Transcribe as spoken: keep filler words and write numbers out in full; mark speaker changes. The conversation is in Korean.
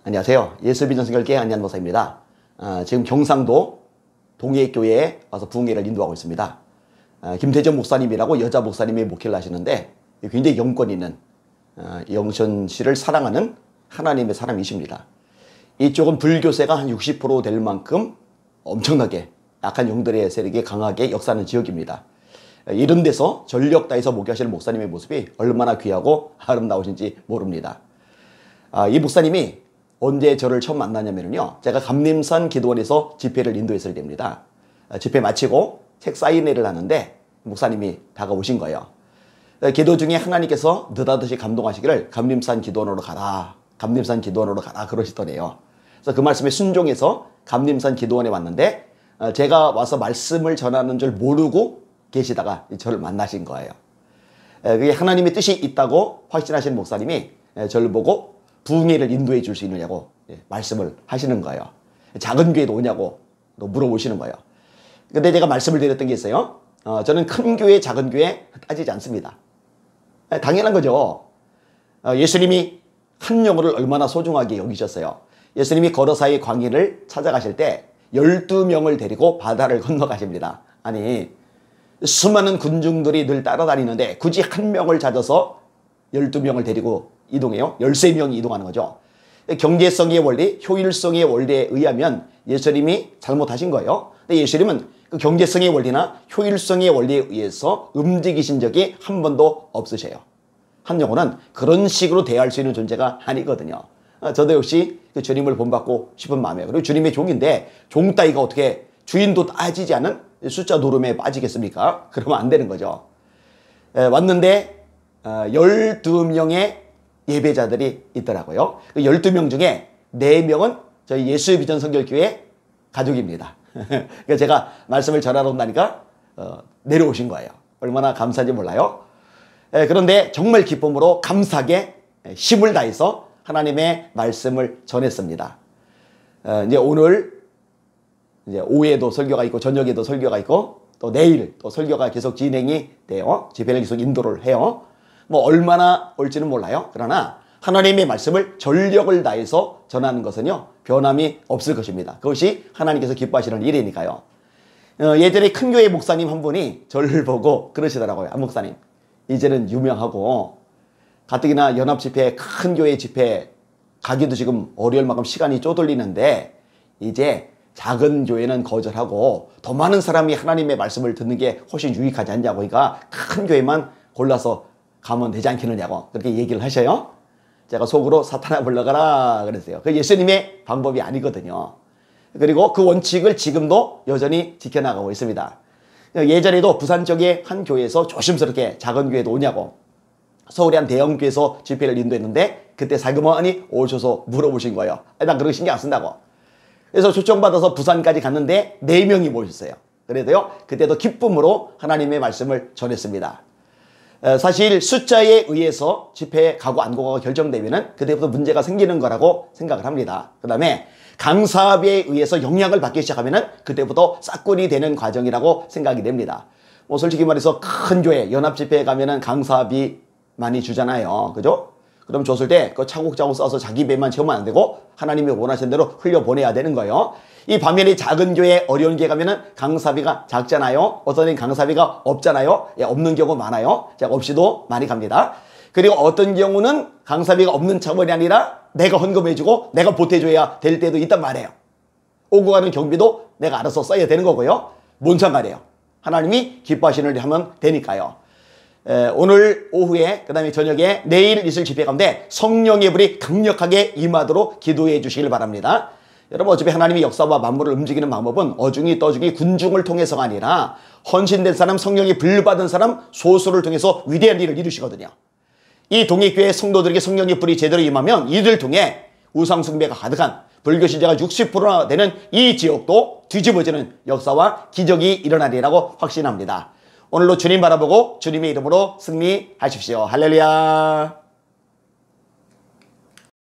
Speaker 1: 안녕하세요. 예수비전선교회 안희한 목사입니다. 아, 지금 경상도 동해교회에 와서 부흥회를 인도하고 있습니다. 아, 김태전 목사님이라고 여자 목사님이 목회를 하시는데 굉장히 영권 있는 아, 영천 씨를 사랑하는 하나님의 사람이십니다. 이쪽은 불교세가 한 육십 퍼센트 될 만큼 엄청나게 약한 영들의 세력이 강하게 역사하는 지역입니다. 이런 데서 전력 다해서 목회하시는 목사님의 모습이 얼마나 귀하고 아름다우신지 모릅니다. 아, 이 목사님이 언제 저를 처음 만나냐면요, 제가 감림산 기도원에서 집회를 인도했을 때입니다. 아, 집회 마치고 책 사인회를 하는데 목사님이 다가오신 거예요. 아, 기도 중에 하나님께서 느닷없이 감동하시기를 감림산 기도원으로 가라, 감림산 기도원으로 가라 그러시더래요. 그래서 그 말씀에 순종해서 감림산 기도원에 왔는데 아, 제가 와서 말씀을 전하는 줄 모르고 계시다가 저를 만나신 거예요. 아, 그게 하나님의 뜻이 있다고 확신하시는 목사님이 아, 저를 보고 부흥회를 인도해 줄 수 있느냐고 예, 말씀을 하시는 거예요. 작은 교회도 오냐고 또 물어보시는 거예요. 근데 제가 말씀을 드렸던 게 있어요. 어, 저는 큰 교회, 작은 교회 따지지 않습니다. 예, 당연한 거죠. 어, 예수님이 한 영혼을 얼마나 소중하게 여기셨어요. 예수님이 거러사의 광야를 찾아가실 때 열두 명을 데리고 바다를 건너가십니다. 아니, 수많은 군중들이 늘 따라다니는데 굳이 한 명을 찾아서 열두 명을 데리고 이동해요. 열세 명이 이동하는 거죠. 경제성의 원리, 효율성의 원리에 의하면 예수님이 잘못하신 거예요. 근데 예수님은 그 경제성의 원리나 효율성의 원리에 의해서 움직이신 적이 한 번도 없으셔요. 한 영혼은 그런 식으로 대할 수 있는 존재가 아니거든요. 저도 역시 그 주님을 본받고 싶은 마음이에요. 그리고 주님의 종인데 종 따위가 어떻게 주인도 따지지 않은 숫자 노름에 빠지겠습니까? 그러면 안 되는 거죠. 에, 왔는데 어, 열두 명의 예배자들이 있더라고요. 그 열두 명 중에 네 명은 저희 예수비전 선교교회 가족입니다. 그러니까 제가 말씀을 전하러 온다니까 어, 내려오신 거예요. 얼마나 감사한지 몰라요. 에, 그런데 정말 기쁨으로 감사하게 힘을 다해서 하나님의 말씀을 전했습니다. 어, 이제 오늘 이제 오후에도 설교가 있고 저녁에도 설교가 있고 또 내일 또 설교가 계속 진행이 돼요. 집회를 계속 인도를 해요. 뭐 얼마나 올지는 몰라요. 그러나 하나님의 말씀을 전력을 다해서 전하는 것은요, 변함이 없을 것입니다. 그것이 하나님께서 기뻐하시는 일이니까요. 어, 예전에 큰 교회 목사님 한 분이 저를 보고 그러시더라고요. 안 목사님, 이제는 유명하고 가뜩이나 연합집회, 큰 교회 집회 가기도 지금 어려울 만큼 시간이 쪼들리는데 이제 작은 교회는 거절하고 더 많은 사람이 하나님의 말씀을 듣는 게 훨씬 유익하지 않냐고. 그러니까 큰 교회만 골라서 가면 되지 않겠느냐고 그렇게 얘기를 하셔요. 제가 속으로 사탄아 물러가라 그랬어요. 그 예수님의 방법이 아니거든요. 그리고 그 원칙을 지금도 여전히 지켜나가고 있습니다. 예전에도 부산 쪽의 한 교회에서 조심스럽게 작은 교회도 오냐고 서울의 한 대형 교회에서 집회를 인도했는데 그때 살그머니 오셔서 물어보신 거예요. 난 그런 거 신경 안 쓴다고. 그래서 초청받아서 부산까지 갔는데 네 명이 모였어요. 그래도요, 그때도 기쁨으로 하나님의 말씀을 전했습니다. 사실 숫자에 의해서 집회에 가고 안 가고가 결정되면은 그때부터 문제가 생기는 거라고 생각을 합니다. 그 다음에 강사비에 의해서 영향을 받기 시작하면은 그때부터 싹군이 되는 과정이라고 생각이 됩니다. 뭐 솔직히 말해서 큰 교회 연합집회에 가면은 강사비 많이 주잖아요. 그죠? 그럼 줬을 때 그 차곡차곡 써서 자기 배만 채우면 안 되고 하나님이 원하시는 대로 흘려보내야 되는 거예요. 이 반면에 작은 교회, 어려운 교회 가면은 강사비가 작잖아요. 어떤 데는 강사비가 없잖아요. 예, 없는 경우 많아요. 제가 없이도 많이 갑니다. 그리고 어떤 경우는 강사비가 없는 차원이 아니라 내가 헌금해주고 내가 보태줘야 될 때도 있단 말이에요. 오고 가는 경비도 내가 알아서 써야 되는 거고요. 뭔 상관이에요. 하나님이 기뻐하시는 일 하면 되니까요. 에, 오늘 오후에 그 다음에 저녁에 내일 있을 집회 가운데 성령의 불이 강력하게 임하도록 기도해 주시길 바랍니다. 여러분, 어차피 하나님의 역사와 만물을 움직이는 방법은 어중이 떠중이 군중을 통해서가 아니라 헌신된 사람, 성령이 불 받은 사람 소수를 통해서 위대한 일을 이루시거든요. 이 동해교회 성도들에게 성령의 불이 제대로 임하면 이들 통해 우상숭배가 가득한 불교 신자가 육십 퍼센트나 되는 이 지역도 뒤집어지는 역사와 기적이 일어나리라고 확신합니다. 오늘도 주님 바라보고 주님의 이름으로 승리하십시오. 할렐루야.